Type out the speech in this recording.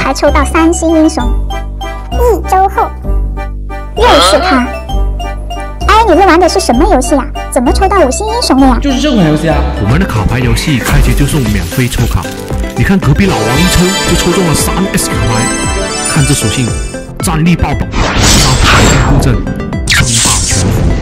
还抽到3星英雄。1周后，又是他。哎，你们玩的是什么游戏啊？怎么抽到5星英雄了呀？ 就是这款游戏啊！ 我们的卡牌游戏开局就送免费抽卡，你看隔壁老王一抽就抽中了3S 卡牌，看这属性，战力爆表，3牌固阵，称霸全服。